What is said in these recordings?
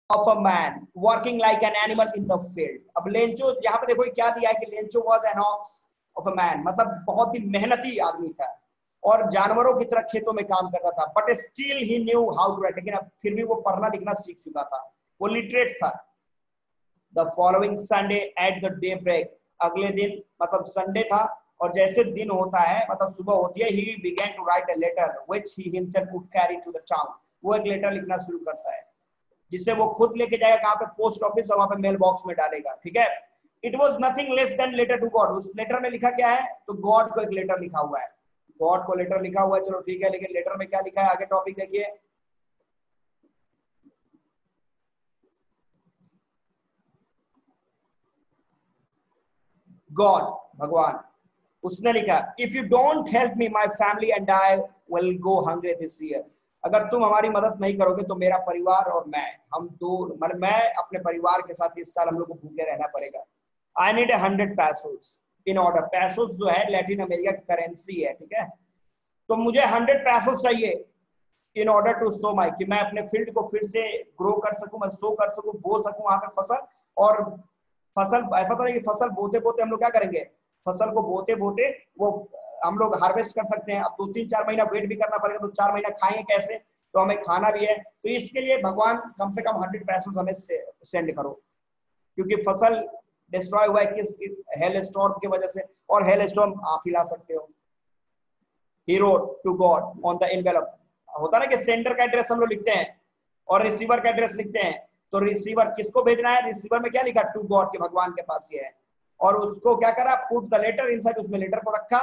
Of a man working like an animal in the field. अब Lencho यहाँ पे देखो क्या दिया है कि Lencho was an ox of a man, मतलब बहुत ही मेहनती आदमी था और जानवरों की तरह खेतों में काम करता था। But still he knew how to write, लेकिन अब फिर भी वो पढ़ना लिखना सीख चुका था, वो लिटरेट था। The following Sunday at the day break, अगले दिन मतलब संडे था और जैसे दिन होता है मतलब सुबह होती है, he began to write a letter which he himself would carry to the town. वो एक लेटर लिखना शुरू करता है जिसे वो खुद लेके जाएगा कहाँ पे, पोस्ट ऑफिस, और वहां पे मेल बॉक्स में डालेगा। ठीक है, it was nothing less than letter to God. उस लेटर में लिखा क्या है, तो गॉड को एक लेटर लिखा हुआ है, गॉड को लेटर लिखा हुआ है, चलो ठीक है, लेकिन लेटर में क्या लिखा है, आगे टॉपिक देखिए। गॉड, भगवान, उसने लिखा if you don't help me my family and I will go hungry this year. अगर तुम हमारी मदद नहीं करोगे तो मेरा परिवार और हम दो, मतलब मैं अपने परिवार के साथ इस साल हम लोग को भूखे रहना पड़ेगा। आई नीड 100 पैसोस इन ऑर्डर, पैसोस जो है लैटिन अमेरिका की करेंसी है, ठीक है, तो मुझे 100 पैसोस चाहिए इन ऑर्डर टू सो माई, कि मैं अपने फील्ड को फिर से ग्रो कर सकूं, मैं सो कर सकूं, बो सकूं वहां पे फसल। और फसल ऐसा तो नहीं कि फसल बोते बोते हम लोग क्या करेंगे, फसल को बोते बोते वो हम लोग हार्वेस्ट कर सकते हैं। अब 2-3-4 महीना वेट भी करना पड़ेगा, तो 4 महीना खाएंगे कैसे, तो हमें खाना भी है, तो इसके लिए भगवान कम से कम 100 पैसों हमें सेंड करो, क्योंकि फसल डिस्ट्रॉय हुआ है किस हेल स्टॉर्म की वजह से, और हेल स्टॉर्म आप ही ला सकते हो। He wrote to God on the envelope। होता ना कि सेंडर का एड्रेस हम लोग लिखते हैं और रिसीवर का एड्रेस लिखते हैं, तो रिसीवर किसको भेजना है, रिसीवर में क्या लिखा, टू गॉड, के भगवान के पास ये है, और उसको क्या करा, पुट द लेटर इनसाइड, उसमें लेटर को रखा।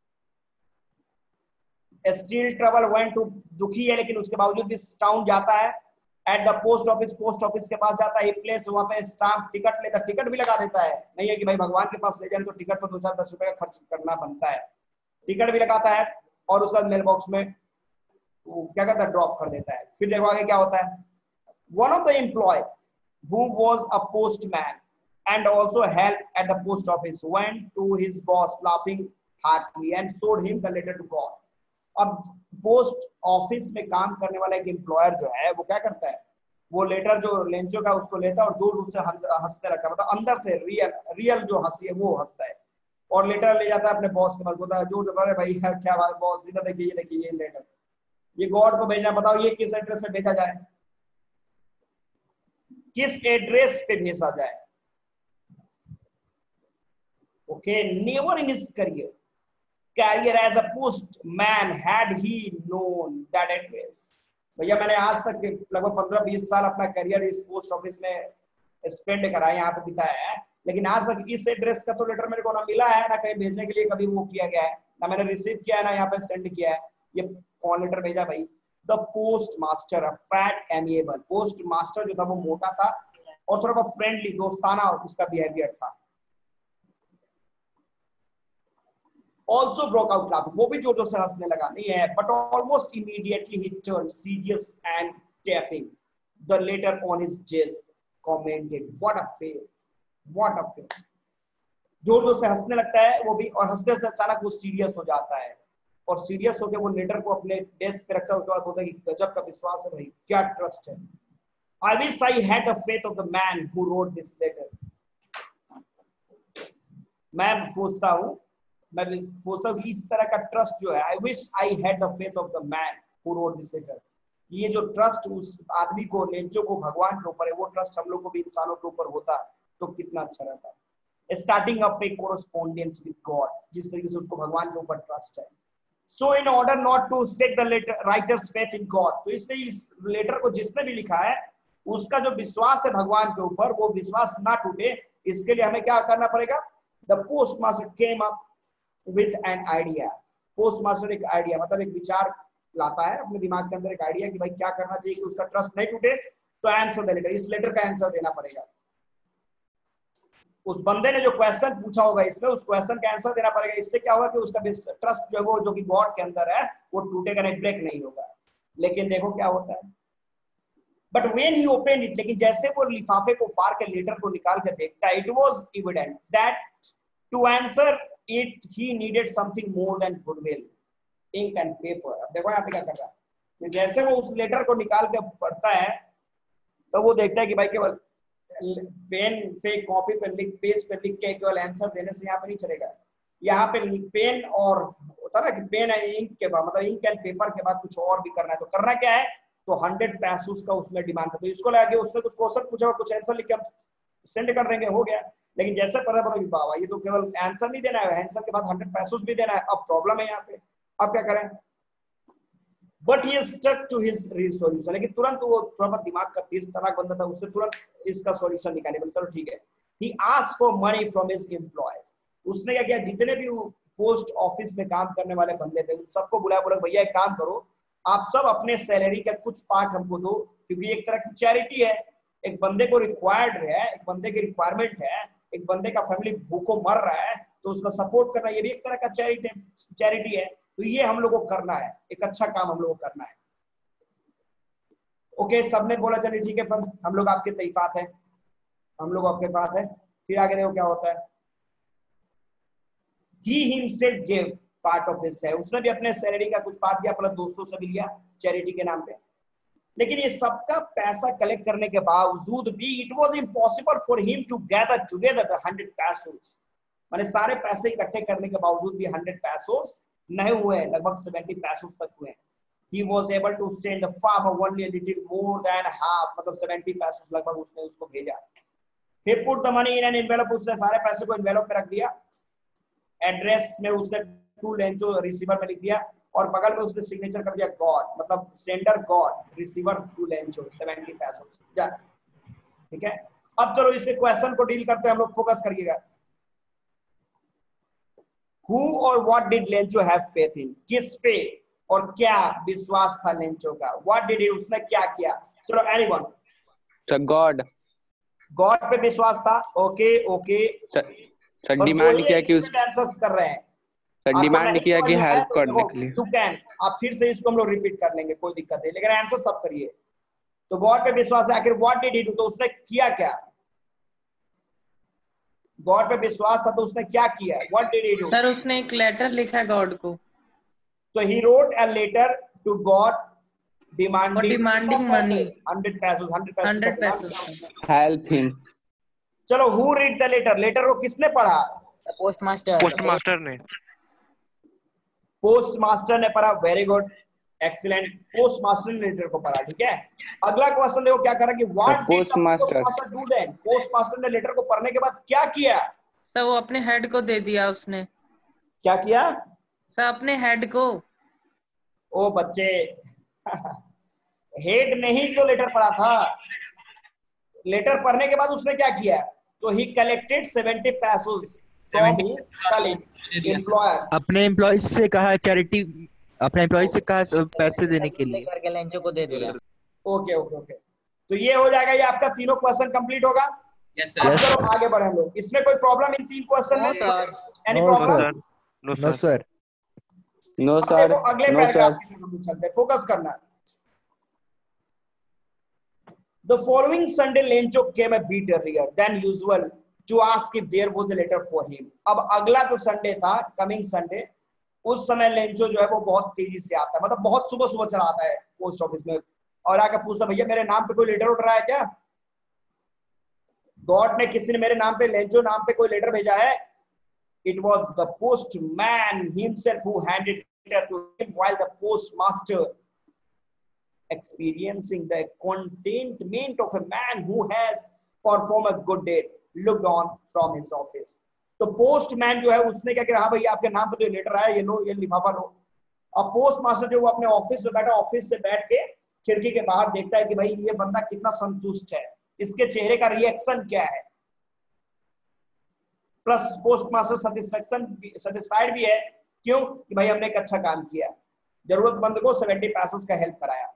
स्टिल ट्रबल वेंट टू, दुखी है लेकिन उसके बावजूद भी टाउन जाता है, at the post office, post office के पास जाता है, प्लेस वहां पे स्टाम्प टिकट लेता, टिकट भी लगा देता है, नहीं है कि भाई भगवान के पास ले जाए तो टिकट तो 2-4-10 रुपए का खर्च करना बनता है, टिकट भी लगाता है और उसका मेल बॉक्स में वो क्या करता है, ड्रॉप कर देता है। फिर देखो आगे क्या होता है, one of the employees who was a postman and also helped at the post office went to his boss laughing heartily and showed him the letter to God। अब पोस्ट ऑफिस में काम करने वाला एक एम्प्लॉयर जो है वो क्या करता है, वो लेटर जो लेंचो का उसको लेता है और जोर जोर से हंसने लगता है, मतलब अंदर से रियल जो हंसी है वो हंसता है, और लेटर ले जाता है अपने बॉस के पास, बोलता है जोर जोर, भाई क्या बात बॉस, इधर देखिए, ये देखिए ये लेटर, ये गॉड को भेजना, बताओ ये किस एड्रेस पे भेजा जाए, किस एड्रेस पे भेजा जाए। Okay, never in his career as a postman had he known that address। भैया मैंने आज तक लगभग 15-20 साल अपना करियर इस पोस्ट ऑफिस में स्पेंड करा है, यहाँ पे बिताया है, लेकिन आज तक इस एड्रेस का तो लेटर मेरे को ना मिला है, ना कहीं भेजने के लिए कभी वो किया गया है, ना मैंने रिसीव किया है, ना यहाँ पे सेंड किया है। ये कौन लेटर भेजा भाई, the postmaster, fat amiable postmaster जो था वो मोटा था और थोड़ा बहुत फ्रेंडली दोस्ताना उसका बिहेवियर था। Also broke out laughing, वो भी जोर जोर से हंसने लगा, नहीं है, but almost immediately he turned serious and tapping the letter on his chest commented what a fail, what a fail। जोर जोर से हंसने लगता है वो भी, और हंसते हंसते अचानक वो सीरियस हो जाता है, और सीरियस होकर वो लेटर को अपने डेस्क पे रखता है, उसके बाद बोलता है कि गजब का विश्वास है भाई, क्या ट्रस्ट है। I wish I had the faith of the man who wrote this letter। मैं सोचता हूँ कि इस तरह का ट्रस्ट जो है, I wish I had the faith of the man who wrote this letter, ये जो ट्रस्ट उस आदमी को, लेंचो को भगवान के ऊपर है, वो ट्रस्ट हम लोग को भी इंसानों के ऊपर होता तो कितना अच्छा रहता। Starting up a correspondence with God, जिस तरीके से उसको भगवान के ऊपर ट्रस्ट है। So in order not to set the writer's faith in God, तो इसलिए इस लेटर को जिसने भी लिखा है उसका जो विश्वास है भगवान के ऊपर, वो विश्वास ना टूटे, इसके लिए हमें क्या करना पड़ेगा। The postmaster came up with an idea, postmaster एक आइडिया मतलब एक विचार लाता है अपने दिमाग के अंदर, एक आइडिया कि भाई क्या करना चाहिए कि उसका ट्रस्ट नहीं टूटे, तो आंसर द लेटर, इस लेटर का आंसर देना पड़ेगा। उस बंदे ने जो क्वेश्चन पूछा होगा इसमें, उस क्वेश्चन का आंसर देना पड़ेगा, इससे क्या होगा कि उसका ट्रस्ट जो है वो, जो कि गॉड के अंदर है, वो टूटेगा नहीं, ब्रेक नहीं होगा। लेकिन देखो क्या होता है, but when he open it, लेकिन जैसे वो लिफाफे को फाड़ के लेटर को निकाल के देखता है, it was evident that to answer it he needed something more than goodwill, ink and paper. अब देखो यहाँ पे क्या कर रहा है, जैसे वो उस लेटर को निकाल के पढ़ता है तो वो देखता है कि भाई केवल पेन से कॉपी पे लिख, पेज पे लिख के केवल आंसर देने से यहाँ पे नहीं चलेगा। यहाँ पे पेन और होता ना कि पेन एंड इंक के बाद, मतलब इंक एंड पेपर के बाद कुछ और भी करना है। तो करना क्या है, तो 100 पैसोस का उसमें डिमांड था। तो इसको लगा उसने कुछ क्वेश्चन पूछा और कुछ आंसर लिख के हम सेंड कर देंगे, हो गया। लेकिन जैसे पता पड़ा कि बाबा ये तो केवल आंसर नहीं देना है, आंसर के बाद 100 पैसोस भी देना है, अब प्रॉब्लम है यहाँ पे, अब क्या करें। But he stuck to his solution, लेकिन तुरंत वो थोड़ा बहुत दिमाग का तेज तराक बंदा था, उसने तुरंत इसका सॉल्यूशन निकाले, बोले चलो ठीक है। He asked for money from his employees, उसने क्या किया, जितने भी पोस्ट ऑफिस में काम करने वाले बंदे थे उन सबको बुलाया, बोला भैया एक काम करो, आप सब अपने सैलरी का कुछ पार्ट हमको दो, क्योंकि एक तरह की चैरिटी है, एक बंदे को रिक्वायर्ड है, एक बंदे की रिक्वायरमेंट है, एक बंदे का फैमिली भूखों मर रहा है, तो उसका सपोर्ट करना ये भी एक तरह का चैरिटी है। तो ये हम लोगों को करना है, एक अच्छा काम हम लोगों को करना है। ओके, सबने बोला चलिए ठीक है, हम लोग आपके तैफात है, हम लोग आपके साथ है। फिर आगे देखो क्या होता है। He himself gave part of his salary, उसने भी अपने सैलरी का कुछ पार्ट दिया, अपने दोस्तों से भी लिया चैरिटी के नाम पे। लेकिन ये सबका पैसा कलेक्ट करने के बावजूद भी it was impossible for him to gather together the 100 pesos, माने सारे पैसे इकट्ठे करने के बावजूद भी 100 पैसोस नहीं हुए, लगभग 70 पैसोस तक हुए। He was able to send the farmer only a little more than half, मतलब 70 पैसोस लगभग उसने उसको भेजा। He put the money in an envelope, उसने सारे पैसे को एनवेलप में रख दिया, एड्रेस में उसने टू लेंचो रिसीवर में लिख दिया, और बगल में उसने सिग्नेचर कर दिया गॉड, मतलब sender God, receiver to Lencho 70 pesos जा। ठीक है, अब चलो इसके क्वेश्चन को डील करते हैं हम लोग, फोकस करिएगा। Who or what did Lencho have faith in, किस पे और क्या विश्वास था लेंचो का। What did he, उसने क्या किया। चलो एनीवन, गॉड, गॉड पे विश्वास था। ओके ओके सर डिमांड किया कि आंसर्स कर रहे हैं, सर डिमांड किया कि हेल्प करने के लिए। यू कैन, आप फिर से इसको हम लोग रिपीट कर लेंगे, कोई दिक्कत नहीं, लेकिन आंसर सब करिए। तो गॉड पे विश्वास है, आखिर व्हाट डिड ही डू, तो उसने किया क्या। गॉड पे विश्वास था तो उसने क्या किया, what did he do. Sir उसने एक लेटर लिखा गॉड को। तो he wrote a letter to God demanding money 100 pesos, 100 pesos help him. चलो who read the letter, letter को किसने पढ़ा। पोस्टमास्टर ने। पोस्टमास्टर ने पढ़ा, वेरी गुड, एक्सीलेंट, पोस्टमास्टर ने लेटर को पढ़ा। ठीक है, अगला क्वेश्चन देखो क्या करा कि what did postmaster do then, postmaster ने लेटर को पढ़ने के बाद क्या किया। तो वो अपने हेड को दे दिया उसने। क्या किया सर अपने हेड को। ओ बच्चे हेड नहीं जो लेटर पढ़ा था, लेटर पढ़ने के बाद उसने क्या किया, तो he collected 70 pesos from his colleagues employers, अपने एम्प्लॉइज से कहा चैरिटी, अपने एम्प्लॉइज से कहा पैसे देने के लिए, करके लेंचो को दे दिया। ओके ओके ओके, तो ये हो जाएगा, ये आपका तीनों क्वेश्चन कंप्लीट होगा। यस अब सर। चलो आगे बढ़े हम लोग, इसमें कोई प्रॉब्लम इन 3 क्वेश्चन में, any problem. No sir, no sir, अगले पैराग्राफ की तरफ चलते हैं, फोकस करना। The following Sunday, Lencho came a bit earlier than usual to ask if there was a letter for him. अब अगला जो संडे था, कमिंग संडे, उस समय लेंचो जो है वो बहुत तेजी से आता है, मतलब बहुत सुबह सुबह चला आता है पोस्ट ऑफिस में, और आके पूछता भैया मेरे नाम पे कोई लेटर उठ रहा है क्या। गॉड ने, किसी ने मेरे नाम पे, लेंचो नाम पे कोई लेटर भेजा है। It was the postman himself who handed it to him, while the postmaster, experiencing the contentment of a man who has performed a good deed, looked on from his office. तो postman जो है उसने क्या किया, हाँ भैया आपके नाम पे जो लेटर आया, ये लो, ये लिफाफा लो। अब पोस्ट मास्टर जो वो अपने ऑफिस में बैठा, ऑफिस से बैठ के खिड़की के बाहर देखता है कि भाई ये बंदा कितना संतुष्ट है, इसके चेहरे का रिएक्शन क्या है। प्लस पोस्ट मास्टर सेटिस्फाइड भी है, क्यों कि भाई हमने एक अच्छा काम किया, जरूरतमंद को 70 पैसों का हेल्प कराया।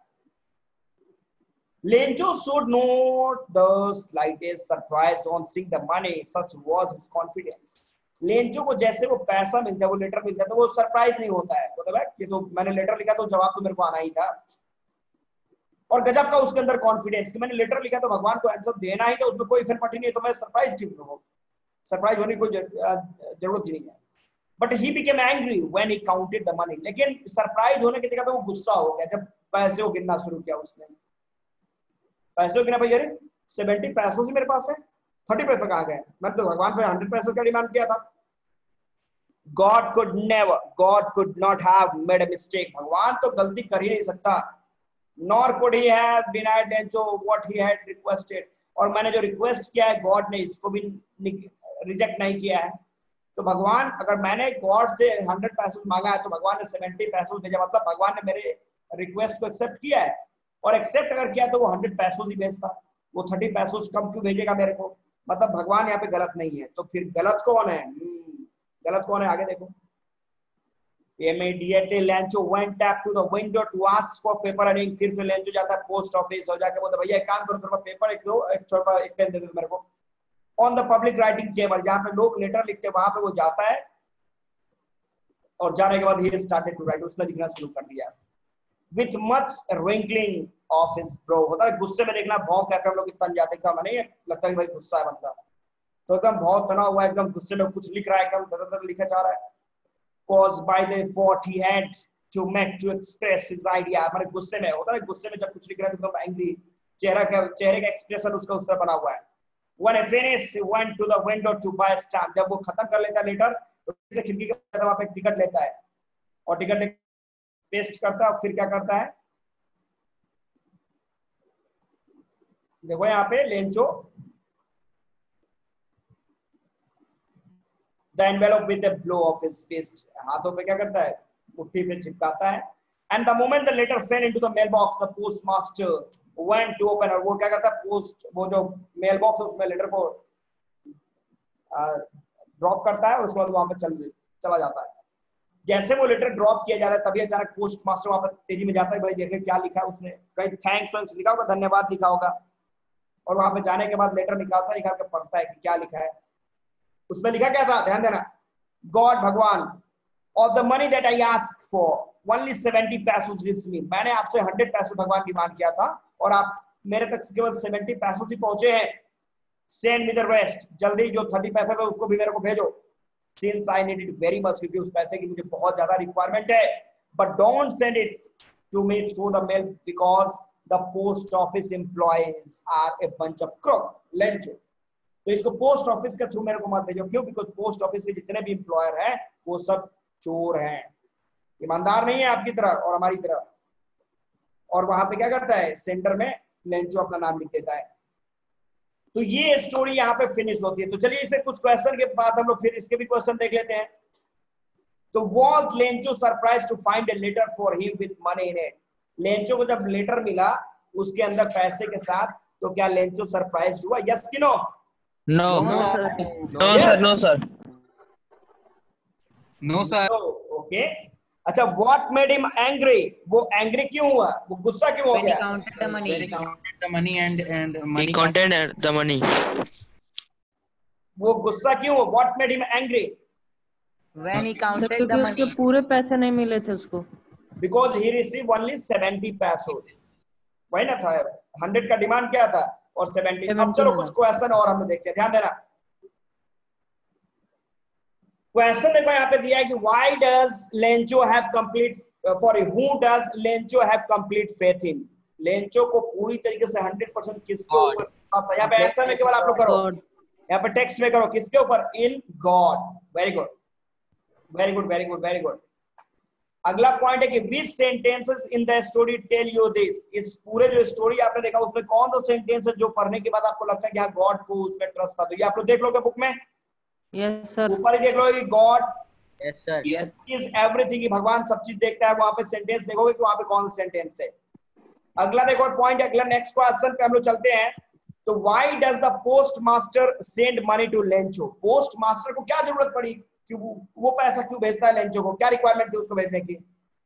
Lencho showed not the slightest surprise on seeing the money, such was his confidence. Lencho को जैसे वो पैसा मिलता है, वो लेटर मिलता है, तो वो सरप्राइज नहीं होता है, मतलब ये तो मैंने लेटर लिखा तो जवाब तो मेरे को आना ही था, और गजब का उसके अंदर कॉन्फिडेंस कि मैंने लेटर लिखा तो भगवान को आंसर देना ही, तो उसमें कोई फिरपटी नहीं है, तो मैं सरप्राइज क्यों हूँ, सरप्राइज होने की कोई जरूरत ही नहीं है। But he became angry when he counted the money, लेकिन सरप्राइज होने की जगह पे वो गुस्सा हो गया जब पैसे को गिनना शुरू किया उसने। पैसों की ना भाई, अरे 70 पैसों से मेरे पास है, 30 पैसे कहाँ गए? मैंने तो भगवान पे 100 पैसे का डिमांड किया था। God could not have made a mistake. भगवान तो गलती कर ही नहीं सकता। Nor could he have denied Lencho what he had requested. और मैंने जो रिक्वेस्ट किया है गॉड ने इसको भी रिजेक्ट नहीं किया है। तो भगवान, अगर मैंने गॉड से 100 पैसे मांगा है तो भगवान ने 70 पैसे भेजा, मतलब भगवान ने मेरे रिक्वेस्ट को एक्सेप्ट किया है। और एक्सेप्ट अगर किया तो वो 100 पैसे ही भेजता, वो 30 पैसे कम क्यों भेजेगा मेरे को? मतलब भगवान यहाँ पे गलत नहीं है। तो फिर गलत कौन है? गलत कौन है? आगे देखो। Immediately Lencho went up to the window to ask for paper and ink. फिर से लेंचो जाता है पोस्ट ऑफिस और जाके बोलता भैया एक काम करो, थोड़ा पेपर एक दो, एक पेन दे दो मेरे को। On the public writing table, जहाँ पे लोग लेटर लिखते हैं वहां पे वो जाता है और जाने के बाद ही स्टार्टेड टू राइट, उसने लिखना शुरू कर दिया। With much wrinkling of his brow, होता है गुस्से में देखना, भाव कैफे हम लोग तन जाते एकदम, नहीं लगता है भाई गुस्सा है बंदा, तो एकदम भाव तना हुआ है, एकदम गुस्से में कुछ लिख रहा है, एकदम दर लिखा जा रहा है। Caused by the thought he had to make to express his idea, हमारे गुस्से में होता है, गुस्से में जब कुछ लिख रहा है तो एकदम एंग्री, चेहरे का एक्सप्रेशन उसका उस तरह बना हुआ है। When he finished, he went to the window to buy a stamp. जब वो खत्म कर लेता है लेटर तो फिर खिड़की के वहां पे टिकट लेता है और टिकट पेस्ट करता है। फिर क्या करता है देखो यहाँ पे Lencho the envelope with a blow of his fist, हाथों पे क्या करता है, मुट्ठी पे चिपकाता है। And the moment the letter fell into the mailbox, the postmaster went to open, और वो क्या करता है, पोस्ट वो जो मेल बॉक्स है उसमें लेटर को ड्रॉप करता है और उसके बाद वहां पे चला जाता है। जैसे वो लेटर ड्रॉप किया जा रहा है तभी अचानक पोस्ट मास्टर वहां पर तेजी में जाता है, भाई देखे क्या लिखा है उसने, कहीं थैंक्स लिखा होगा, धन्यवाद लिखा होगा, और वहां पे जाने के बाद लेटर निकालता है, निकाल के पढ़ता है कि क्या लिखा है। उसमें लिखा क्या था, ध्यान देना, गॉड भगवान, of the money that I ask for only 70 पैसे गिव्स मी, मैंने आपसे 100 पैसे भगवान डिमांड किया था और आप मेरे तक केवल 70 पैसे ही पहुंचे हैं। सेंड मी द रेस्ट, जल्दी जो 30 पैसे थे उसको भी मेरे को भेजो, since I need it very much, क्योंकि उस पैसे की मुझे बहुत ज्यादा रिक्वायरमेंट है। But don't send it to me through the mail because the post office employees are a bunch of crook Lencho, तो इसको पोस्ट ऑफिस के थ्रू मेरे को मत भेजो। क्यों? बिकॉज पोस्ट ऑफिस के जितने भी एम्प्लॉयर हैं वो सब चोर हैं, ईमानदार नहीं है आपकी तरह और हमारी तरह। और वहां पे क्या करता है, सेंटर में लेंचो अपना नाम लिख देता है। तो ये स्टोरी यहाँ पे फिनिश होती है। तो चलिए इसे कुछ क्वेश्चन के बाद हम लोग फिर इसके भी क्वेश्चन देख लेते हैं। तो was Lencho surprise to find a letter for him with money in it, Lencho को जब लेटर मिला उसके अंदर पैसे के साथ, तो क्या लेंचो सरप्राइज हुआ? यस कि no? No. No sir, no sir. No sir. Okay. अच्छा, what made him angry? वो एंग्री क्यों हुआ, वो गुस्सा क्यों हो When he गया? counted the money. When he counted the money and money. He counted the money. वो गुस्सा क्यों हुआ? What made him angry? When he counted the क्योंकि उसके money. पूरे पैसे नहीं मिले थे उसको। Because he received only 70 pesos. वही ना था, 100 का डिमांड क्या था और 70। अब चलो कुछ क्वेश्चन और हम देखते हैं, ध्यान देना। क्वेश्चन देखो यहाँ पे दिया है कि why does Lencho have complete who does Lencho have complete faith in? Lencho को पूरी तरीके से 100% किसके ऊपर विश्वास था? यहाँ पे आंसर में केवल आप लोग करो, यहाँ पे टेक्स्ट में करो, किसके ऊपर? In God. Very good, very good, very good, very good. अगला पॉइंट है कि which sentences in the story tell you this? इस पूरे जो स्टोरी आपने देखा उसमें कौन सा सेंटेंस है जो पढ़ने के बाद आपको लगता है कि हाँ गॉड को उसमें ट्रस्ट था? तो ये आप लोग देख लोगे बुक में, यस सर। ऊपर ही देख लो कि God Yes sir. Yes. Is everything, भगवान सब चीज देखता है। वहां पे सेंटेंस देखोगे कि वहां पे कौन सा सेंटेंस है। अगला देखो पॉइंट, अगला नेक्स्ट क्वेश्चन पे हम लोग चलते हैं। तो why does the postmaster send money to Lencho? Postmaster को क्या जरूरत पड़ी कि वो पैसा क्यों भेजता है लेंचो को? क्या रिक्वायरमेंट थी उसको भेजने की?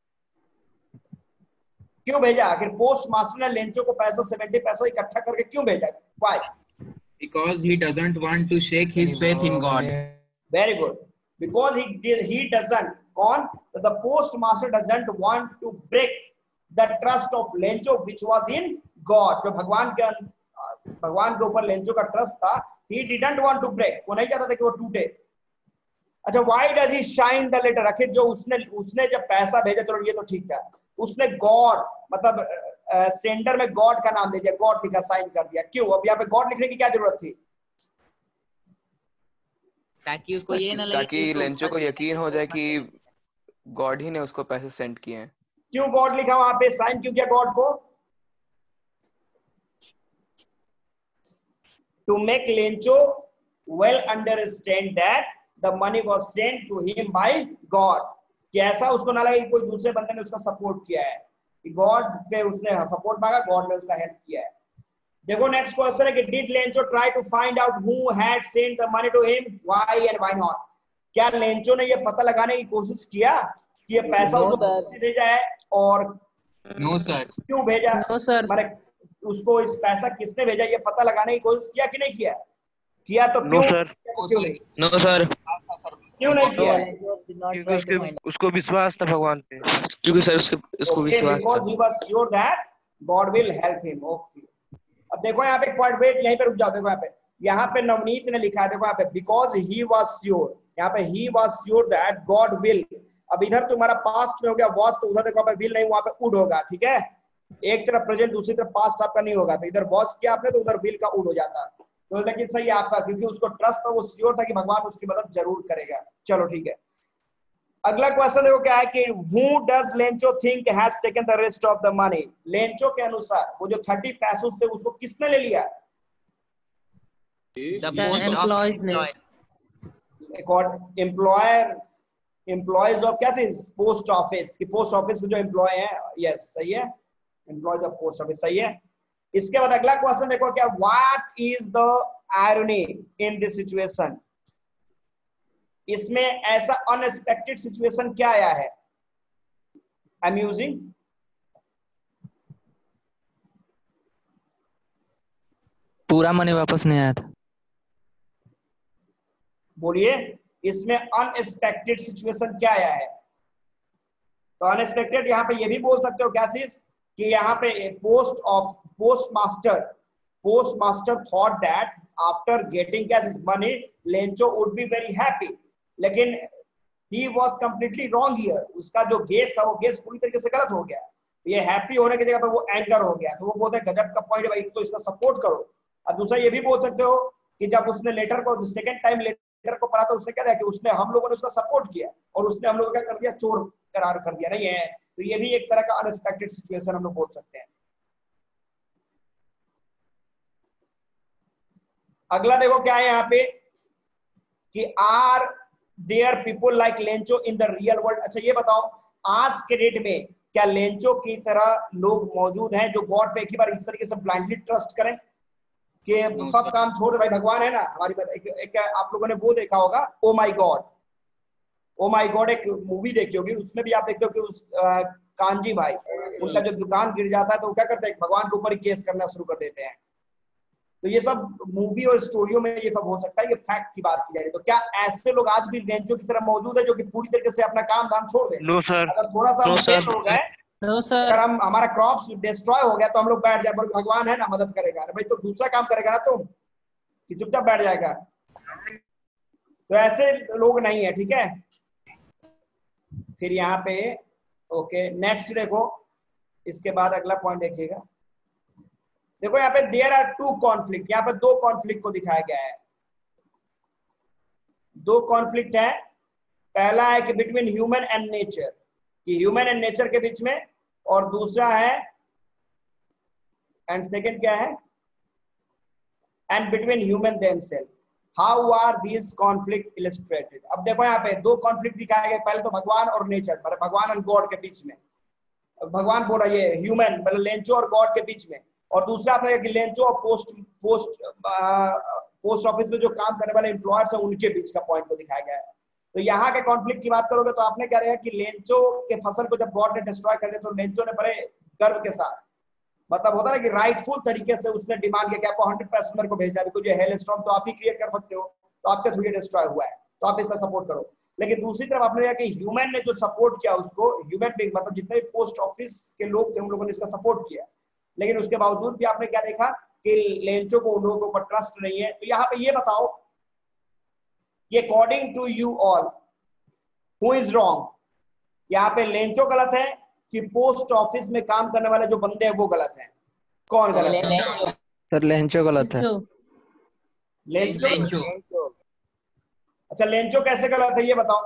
क्यों भेजा? आखिर पोस्ट मास्टर ने लेंचो को पैसा 70 पैसा इकट्ठा करके क्यों भेजा? Why? Because he doesn't want to shake his faith in God. Very good. Because he doesn't. कौन? The postmaster doesn't want to break the trust of Lencho which was in God. जो भगवान के ऊपर लेंचो का trust था, he didn't want to break. वो नहीं चाहता था कि वो टूटे। अच्छा, why does he sign the letter? आखिर जो उसने जब पैसा भेजा, चलो ये तो ठीक था, उसने गॉड मतलब सेंडर में गॉड का नाम दे दिया, गॉड लिखा, साइन कर दिया। क्यों? अब यहाँ पे गॉड लिखने की क्या जरूरत थी? ताकि उसको ये ना लगे ताकि उसको लेंचो को यकीन हो जाए कि गॉड ही ने उसको पैसे सेंड किए हैं। क्यों गॉड लिखा वहां पे, साइन क्यों किया गॉड को? To make Lencho well understand that the money was sent to him by God, कि ऐसा उसको ना लगे कि कोई दूसरे बंदे ने उसका सपोर्ट किया है, कि गॉड से उसने सपोर्ट मांगा, गॉड ने उसका हेल्प किया है। देखो नेक्स्ट क्वेश्चन है कि did Lencho try to find out who had sent the money to him, why and why not? क्या लेंचो ने ये पता लगाने की कोशिश किया कि ये पैसा उसको भेजा है और No sir. क्यों भेजा? No sir. माने उसको इस पैसा किसने भेजा ये पता लगाने की कोशिश किया कि नहीं किया? किया तो नो क्यों? सर। क्यों नहीं? नो सर, क्यों नहीं किया? क्योंकि उसको विश्वास था भगवान पे, क्योंकि सर उसको विश्वास था। Because he was sure that God will help him. Okay. अब देखो यहाँ पे पॉइंट, वेट यहीं पे रुक जाओ। देखो यहाँ पे नवनीत ने लिखा है, देखो यहाँ पे बिकॉज ही वॉज श्योर, यहाँ पे he was sure that God will. अब इधर तुम्हारा पास्ट में हो गया वॉज, तो उधर देखो विल नहीं, वहां पे वुड होगा, ठीक है। एक तरफ प्रेजेंट, दूसरी तरफ पास्ट आपका नहीं होगा, तो इधर वॉज किया आपने तो उधर विल का वुड हो जाता। तो लेकिन सही है आपका, क्योंकि उसको ट्रस्ट था, वो श्योर था कि भगवान उसकी मदद जरूर करेगा। चलो ठीक है, अगला क्वेश्चन देखो क्या है कि who does Lencho think has taken the rest of the money? Lencho के अनुसार वो जो 30 पैसोस थे उसको किसने ले लिया? एम्प्लॉयज ऑफ क्या चीज? पोस्ट ऑफिस, कि पोस्ट ऑफिस के जो एम्प्लॉय हैं। यस सही है, एम्प्लॉयज ऑफ पोस्ट ऑफिस, सही है। इसके बाद अगला क्वेश्चन देखो क्या, what is the irony in this situation? इसमें ऐसा अनएक्सपेक्टेड सिचुएशन क्या आया है? अम्यूजिंग, पूरा मनी वापस नहीं आया था। बोलिए, इसमें अनएक्सपेक्टेड सिचुएशन क्या आया है? तो अनएक्सपेक्टेड यहाँ पे ये भी बोल सकते हो क्या चीज, कि यहाँ पे postmaster thought that after getting क्या चीज money Lencho would be very happy, लेकिन he was completely wrong here. उसका जो गेस था वो गेस पूरी तरीके से गलत हो गया। ये हैप्पी होने की जगह पर वो एंगर हो गया। तो वो बोलते हैं गजब का पॉइंट भाई, तो इसका सपोर्ट करो। और दूसरा ये भी बोल सकते हो कि जब उसने लेटर को सेकंड टाइम लेटर को पढ़ा तो उसने क्या दिया कि उसने हम लोगों ने उसका सपोर्ट किया और उसने हम लोगों को क्या कर दिया, चोर करार कर दिया। नहीं है, तो ये भी एक तरह का अनएक्सपेक्टेड सिचुएशन हम लोग बोल सकते हैं। अगला देखो क्या है यहाँ पे कि are there people like Lencho in the real world? अच्छा ये बताओ, आज के डेट में क्या लेंचो की तरह लोग मौजूद हैं जो गॉड पे एक ही बार इस तरीके से ब्लाइंडली ट्रस्ट करें कि सब काम छोड़ दे, भाई भगवान है ना हमारी बात। एक आप लोगों ने वो देखा होगा ओ माई गॉड, एक मूवी देखी होगी, उसमें भी आप देखते हो कि उस कांजी भाई, उनका जब दुकान गिर जाता है तो वो क्या करते हैं, भगवान के ऊपर ही केस करना शुरू कर देते हैं। तो ये सब मूवी और स्टोरियों में ये सब हो सकता है, ये फैक्ट की बात की जा रही है। तो क्या ऐसे लोग आज भी लेंचो की तरह मौजूद है जो कि पूरी तरीके से अपना काम धाम छोड़ दें? नो सर, अगर थोड़ा सा नो हम फेल हो गए, नो सर, अगर हम हमारा क्रॉप्स डिस्ट्रॉय हो गया तो हम लोग बैठ जाए, भगवान है ना मदद करेगा। अरे भाई तो दूसरा काम करेगा ना तुम, कि चुपचाप बैठ जाएगा? तो ऐसे लोग नहीं है, ठीक है। फिर यहाँ पे ओके नेक्स्ट देखो, इसके बाद अगला पॉइंट देखिएगा। देखो यहाँ पे देयर आर टू कॉन्फ्लिक्ट, यहाँ पे दो कॉन्फ्लिक्ट को दिखाया गया है। दो कॉन्फ्लिक्ट है, पहला है कि बिटवीन ह्यूमन एंड नेचर, कि ह्यूमन एंड नेचर के बीच में, और दूसरा है एंड सेकंड क्या है, and between human themselves. How are these conflict illustrated? अब देखो यहाँ पे दो कॉन्फ्लिक्ट दिखाए गए, पहले तो भगवान और नेचर, मतलब भगवान एंड गॉड के बीच में, भगवान बोल रहा है ह्यूमन मतलब लेंचो और गॉड के बीच में, और दूसरा आपने कि लेंचो और पोस्ट ऑफिस में जो काम करने वाले एम्प्लॉयर्स हैं उनके बीच का पॉइंट को दिखाया गया है। तो यहाँ के कॉन्फ्लिक्ट की बात करोगे तो आपने क्या रहेगा कि लेंचो के फसल को जब गॉड ने डिस्ट्रॉय कर दिया तो लेंचो ने बड़े गर्व के साथ, मतलब होता है ना कि राइटफुल तरीके से उसने डिमांड किया कि आपको 100% मेरे को भेजना, बिकॉज़ ये हेल स्टॉर्म तो आप ही क्रिएट कर सकते हो, तो आपके थ्रू ये डिस्ट्रॉय हुआ है, तो आप इसका सपोर्ट करो। लेकिन दूसरी तरफ आपने देखा कि ह्यूमन ने जो सपोर्ट किया उसको, ह्यूमन बीइंग मतलब जितने भी पोस्ट ऑफिस के लोग थे उन लोगों ने इसका सपोर्ट किया, लेकिन उसके बावजूद भी आपने क्या देखा कि लेंचो को उन लोगों के ऊपर ट्रस्ट नहीं है। तो यहाँ पे ये बताओ कि according to you all who is wrong? यहाँ पे लेंचो गलत है कि पोस्ट ऑफिस में काम करने वाले जो बंदे हैं वो गलत हैं। कौन गलत है? सर लेंचो गलत है। लेंचो। लेंचो। अच्छा लेंचो कैसे गलत है ये बताओ।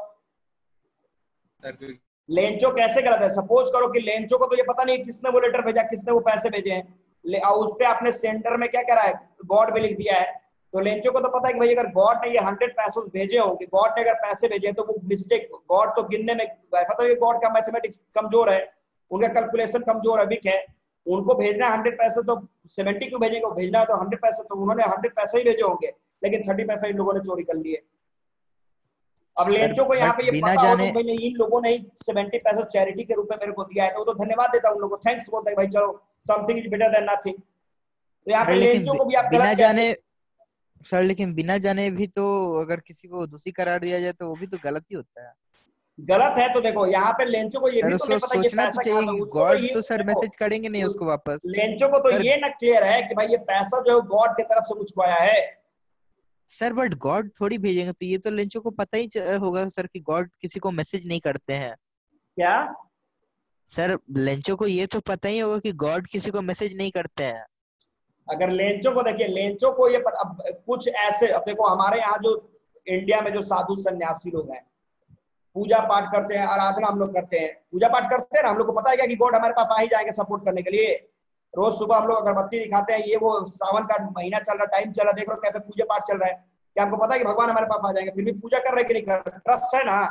लेंचो कैसे गलत है? सपोज करो कि लेंचो को तो ये पता नहीं किसने वो लेटर भेजा, किसने वो पैसे भेजे हैं, उस पे आपने सेंटर में क्या करा है, गॉड भी लिख दिया है। तो लेंचो को तो पता है कि भाई अगर गॉड ने ये 100 पैसे भेजे होंगे, गॉड ने अगर पैसे भेजे तो वो मिस्टेक, गॉड तो गिनने में, पता है गॉड का मैथमेटिक्स कमजोर है, उनका कैलकुलेशन कमजोर है, वीक है, उनको भेजना 100 पैसे तो 70 क्यों भेजेंगे, भेजना है तो 100 पैसे, तो उन्होंने 100 पैसे ही भेजे होंगे, लेकिन 30 पैसे इन लोगों ने चोरी कर लिए। अब लेंचो को यहाँ पे ये बिना पता हो जाने तो भाई इन लोगों ने 70 पैसे चैरिटी के रूप में मेरे को दिया है, तो वो तो धन्यवाद देता उन लोगों को, थैंक्स बोलता है भाई चलो something is better than nothing. तो यहाँ पे लेंचो को भी आप बिना गलत जाने कैसे? सर, लेकिन बिना जाने भी तो अगर किसी को दोषी करार दिया जाए तो वो भी तो गलत ही होता है। गलत है तो देखो यहाँ पे लेंचो को ये सर भी तो नहीं उसको पता ये सोचना तो पैसा चाहिए कहाँ कि था, उसको तो गॉड ये तो सर देखो, मैसेज करेंगे नहीं उसको वापस। लेंचो को तो सर ये ना क्लियर है कि भाई ये पैसा जो है गॉड की तरफ से मुझको आया है। सर बट गॉड थोड़ी भेजेंगे, तो ये तो लेंचो को पता ही होगा सर कि गॉड किसी को मैसेज नहीं करते हैं। क्या सर लेंचो को ये तो पता ही होगा कि गॉड किसी को मैसेज नहीं करते हैं। अगर लेंचो को देखिए, लेंचो को ये पता, अब कुछ ऐसे, अब देखो हमारे यहाँ जो इंडिया में जो साधु सन्यासी लोग हैं, पूजा पाठ करते हैं, आराधना हम लोग करते हैं, पूजा पाठ करते हैं ना, हम लोग को पता है क्या कि गॉड हमारे पास आ ही जाएंगे सपोर्ट करने के लिए। रोज सुबह हम लोग अगरबत्ती दिखाते हैं, ये वो सावन का महीना चल रहा, टाइम चल रहा, देख रहे हो कैसे पूजा पाठ चल रहा है, क्या हमको पता है कि भगवान हमारे पास आ जाएंगे, फिर भी पूजा कर रहे हैं कि नहीं कर रहे? ट्रस्ट है ना,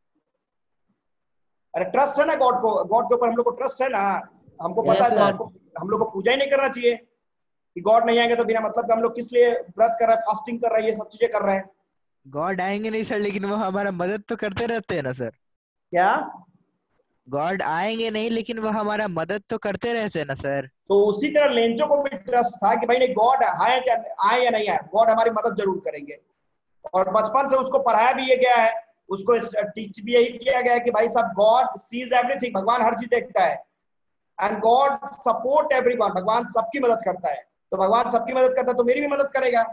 अरे ट्रस्ट है ना गॉड को, गॉड के ऊपर हम लोग को ट्रस्ट है ना, हमको पता है तो हम लोग को पूजा ही नहीं करना चाहिए कि गॉड नहीं आएंगे तो बिना मतलब का हम लोग किस लिए व्रत कर रहे हैं, फास्टिंग कर रहे हैं, ये सब चीजें कर रहे हैं। गॉड आएंगे नहीं सर, लेकिन वो हमारा मदद तो करते रहते हैं ना सर। क्या? गॉड आएंगे नहीं लेकिन वो हमारा मदद तो करते रहते हैं ना सर। तो उसी तरह लेंचो को भी ट्रस्ट था कि भाई नहीं गॉड आए या नहीं आए, गॉड हमारी मदद जरूर करेंगे, और बचपन से उसको पढ़ाया भी ये गया है, उसको टीच भी यही किया गया है कि भाई साहब गॉड सीज एवरीथिंग, भगवान हर चीज देखता है, एंड गॉड सपोर्ट एवरीवन, भगवान सबकी मदद करता है, तो भगवान सबकी मदद करता है तो मेरी भी मदद करेगा।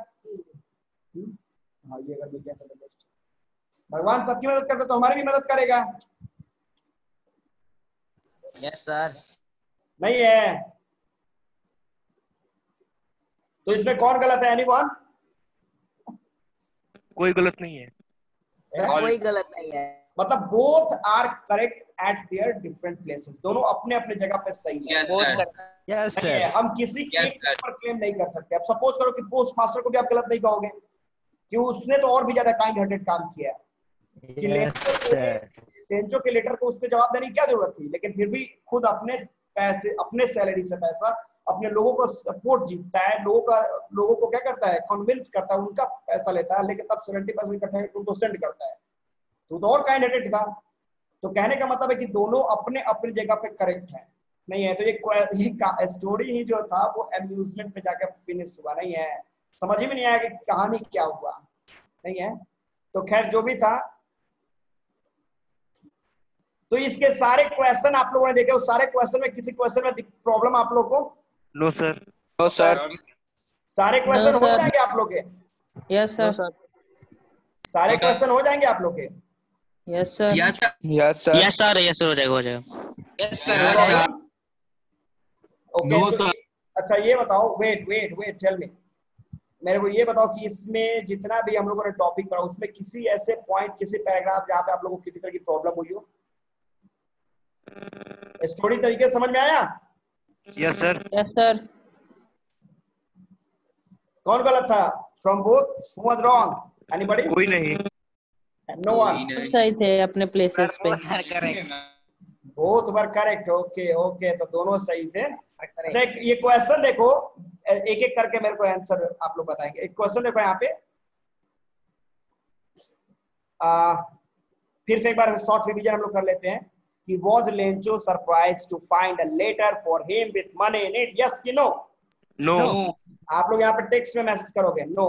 भगवान सबकी मदद करता है तो हमारी भी मदद करेगा। Yes sir. नहीं है तो इसमें कौन गलत है? एनीवन? कोई गलत नहीं है। कोई गलत नहीं है, मतलब both are correct at their different places, दोनों अपने अपने जगह पे सही है। यस नहीं है, सर। हम किसी के ऊपर क्लेम नहीं कर सकते। अब सपोज करो कि पोस्ट मास्टर को भी आप गलत नहीं कहोगे कि उसने तो और भी ज्यादा काइंड हार्टेड काम किया कि लेंचो के लेटर को उसको जवाब देने की क्या जरूरत थी, लेकिन फिर भी खुद अपने पैसे, अपने सैलरी से पैसा, अपने लोगों को सपोर्ट जीतता है, लोगों को क्या करता है, कन्विंस करता है, उनका पैसा लेता है, लेकिन तब 70% इकट्ठा करके उनको सेंड करता है, तो और काइंड हार्टेड था। तो कहने का मतलब है कि दोनों अपने अपनी जगह पे करेक्ट है। नहीं है तो ये स्टोरी ही जो था वो एम्यूजमेंट में जाकर फिनिश हुआ, नहीं है समझ ही में नहीं आया कि कहानी क्या हुआ, नहीं है। तो खैर जो भी था, तो इसके सारे क्वेश्चन आप लोगों ने देखे, उस सारे क्वेश्चन में किसी क्वेश्चन में प्रॉब्लम आप लोग को? No sir. No sir. सारे क्वेश्चन No, हो sir. जाएंगे आप लोग के? Yes sir. सारे क्वेश्चन हो जाएंगे आप लोग के? Yes sir. Yes yes sir. Yes sir, yes हो जाएगा, हो जाएगा। Yes sir. Okay No, sir. अच्छा ये बताओ, वेट टेल मी, मेरे को ये बताओ कि इसमें जितना भी हम लोगों ने टॉपिक पढ़ा उसमें किसी ऐसे पॉइंट, किसी पैराग्राफ जहाँ पे आप लोगों को किसी तरह की प्रॉब्लम हुई हो? स्टोरी तरीके से समझ में आया? Yes sir. Yes sir. कौन गलत था? From both, who was wrong? Anybody? कोई नहीं। No one? सही थे अपने प्लेसेस पे। Correct. Both were correct. Okay okay, तो दोनों सही थे। अच्छा ये क्वेश्चन देखो, एक एक करके मेरे को आंसर आप लोग बताएंगे। एक क्वेश्चन देखो यहाँ पे, फिर से एक बार शॉर्ट रिवीजन हम लोग कर लेते हैं कि was Lencho surprised to find a letter for him with money in it? Yes कि no? नो। आप लोग यहाँ पे टेक्स्ट में मैसेज करोगे no.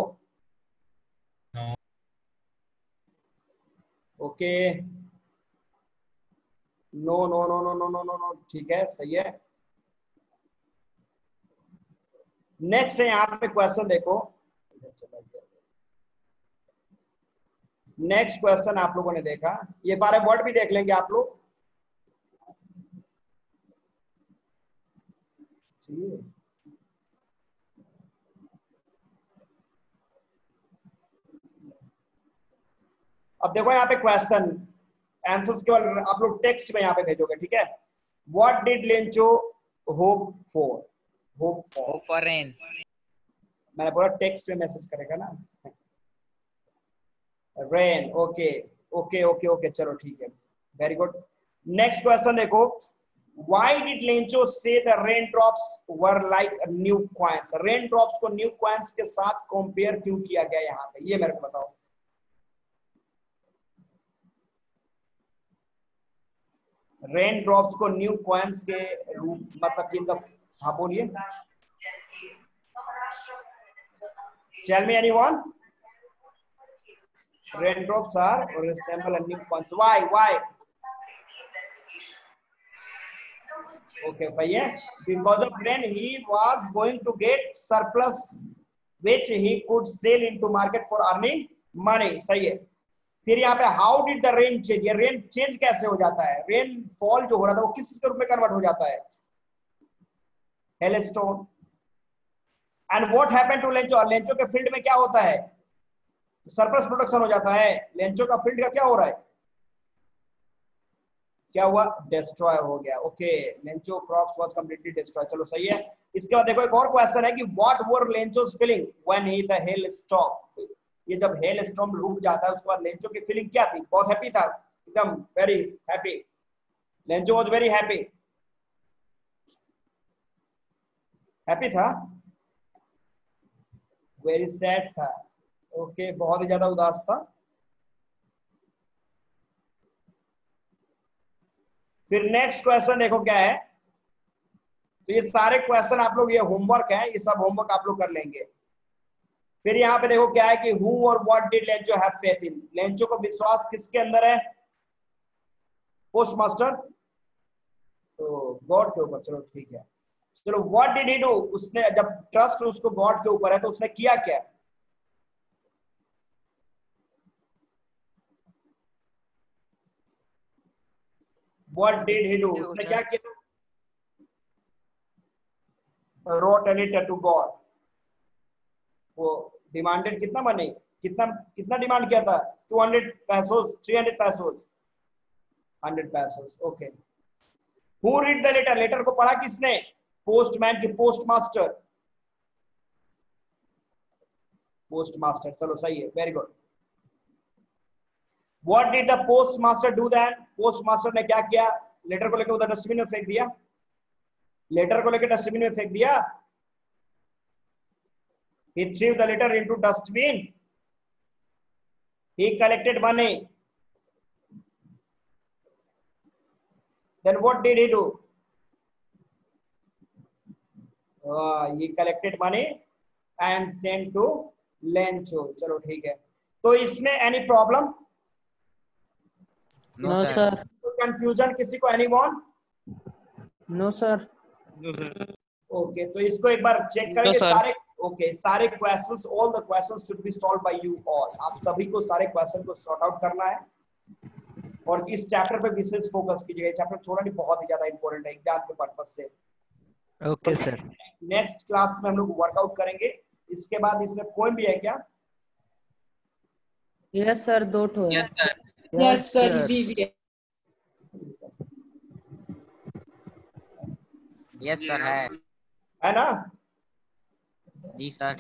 Okay, no no no no no no no no, ठीक है, सही है। नेक्स्ट है यहाँ पे क्वेश्चन देखो, नेक्स्ट क्वेश्चन आप लोगों ने देखा, ये सारे वर्ड भी देख लेंगे आप लोग। चाहिए। अब देखो यहाँ पे क्वेश्चन आंसर्स केवल आप लोग टेक्स्ट में यहाँ पे भेजोगे, ठीक है। What did Lencho hope for? Hope for, Hope for rain. मैंने बोला टेक्स्ट में मैसेज करेगा ना। Rain, okay okay okay okay, चलो ठीक है, वेरी गुड। नेक्स्ट क्वेश्चन देखो, why did Lencho say the rain drops were like new coins? Rain drops को न्यू कॉइंस के साथ कंपेयर क्यों किया गया यहाँ पे, ये मेरे को बताओ। रेन ड्रॉप्स को न्यू कॉइंस के रूप, मतलब कि हाँ बोलिए। Tell me anyone. Raindrops are resemble a new coins. Why? Okay, भैया, because of rain he was going to get surplus which he could sell into market for earning money. सही है। फिर यहाँ पे how did the rain change? ये rain change कैसे हो जाता है? rain fall जो हो रहा था वो किस रूप में कन्वर्ट हो जाता है? hailstone. And what happened to लेंचो? लेंचो के फील्ड में क्या होता है? सरप्लस प्रोडक्शन हो जाता है। लेंचो का फील्ड का क्या हो रहा है? क्या हुआ? डिस्ट्रॉय हो गया। Okay, Lencho crops was completely destroy. चलो सही है। इसके बाद देखो एक और क्वेश्चन है कि what were Lencho's feeling when he the hail stop? ये जब हेल स्टॉर्म रुक जाता है उसके बाद लेंचो की फीलिंग क्या थी? बहुत हैप्पी था, एकदम very happy. Lencho was very happy. Happy था, वेरी सैड था। ओके, बहुत ही ज्यादा उदास था। फिर नेक्स्ट क्वेश्चन देखो क्या है। तो ये सारे क्वेश्चन आप लोग, ये होमवर्क है, ये सब होमवर्क आप लोग कर लेंगे। फिर यहाँ पे देखो क्या है कि हु और what did Lencho have faith in? Lencho को विश्वास किसके अंदर है? पोस्ट मास्टर, तो गॉड के ऊपर। चलो ठीक है। चलो व्हाट डिड ही डू? उसने जब ट्रस्ट उसको गॉड के ऊपर है तो उसने किया क्या? What did he do? उसने क्या किया? Wrote a letter to God. वो डिमांडेड कितना मनी, कितना डिमांड किया था? 200 pesos, 300 pesos, 100 pesos. Okay. Who read the letter? लेटर को पढ़ा किसने? पोस्टमैन की पोस्ट मास्टर। पोस्ट मास्टर, चलो सही है, very good. What did the postmaster do then? Postmaster ने क्या किया? लेटर को लेकर उधर डस्टबिन में फेंक दिया। लेटर को लेकर डस्टबिन में फेंक दिया। He threw the letter into dustbin. He collected money. Then what did he do? He collected money and sent to Lencho. चलो ठीक है। तो इसमें any problem? No sir. Confusion किसी को? एनीवन? No sir. ओके, तो इसको एक बार चेक करेंगे सारे। ओके, सारे questions, all the questions should be solved by you all. आप सभी को सारे क्वेश्चन को सॉर्ट आउट करना है और इस चैप्टर पे विशेष फोकस कीजिएगा। चैप्टर थोड़ा नहीं, बहुत ही ज्यादा इंपॉर्टेंट है एग्जाम के पर्पस से। Okay sir. नेक्स्ट क्लास में हम लोग वर्कआउट करेंगे। इसके बाद इसमें पोएम भी है क्या? Yes sir, दो ठो है। Yes sir. Yes sir. Yes sir है ना? जी सर।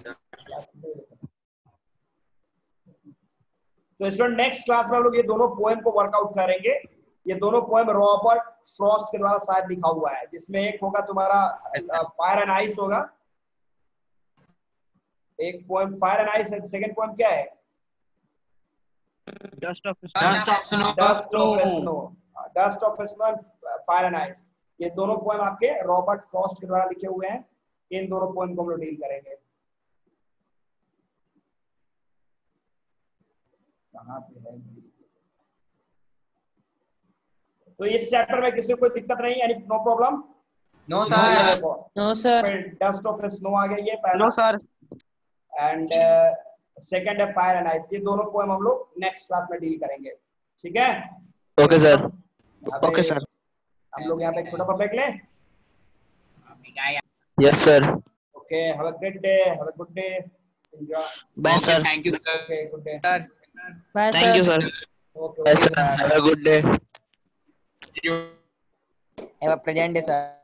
तो स्टूडेंट नेक्स्ट क्लास में हम लोग ये दोनों पोएम को वर्कआउट करेंगे। ये दोनों पोएम रॉबर्ट फ्रॉस्ट के द्वारा शायद लिखा हुआ है, जिसमें एक होगा तुम्हारा फायर एंड आइस होगा, एक पोएम फायर एंड आइस है, सेकंड पोएम क्या है? Dust of Dust of snow. Dust of snow. Dust of snow and fire and ice, ये दोनों पोएम आपके रॉबर्ट फ्रॉस्ट के द्वारा लिखे हुए हैं। इन दोनों पोएम को हम लोग डील करेंगे। कहाँ पे है? तो इस चैप्टर में किसी को कोई दिक्कत नहीं, यानी no problem? No sir. No sir. Dust of snow आ गया, ये पहला। No sir. एंड सेकंड है फायर एंड आइस। ये दोनों पोएम हम लोग नेक्स्ट क्लास में डील करेंगे, ठीक है? Okay sir. यहाँ पे ओके सर। हम लोग यहाँ पे एक छोटा सा ब्रेक लें। Yes, sir. Okay, have a great day. Have a good day. Enjoy. Bye, Okay, sir. thank you, sir. Okay, good day. Sir. Bye, Thank you, sir. sir. Okay, Bye, okay. sir. Have a good day. You. Have a pleasant day, sir.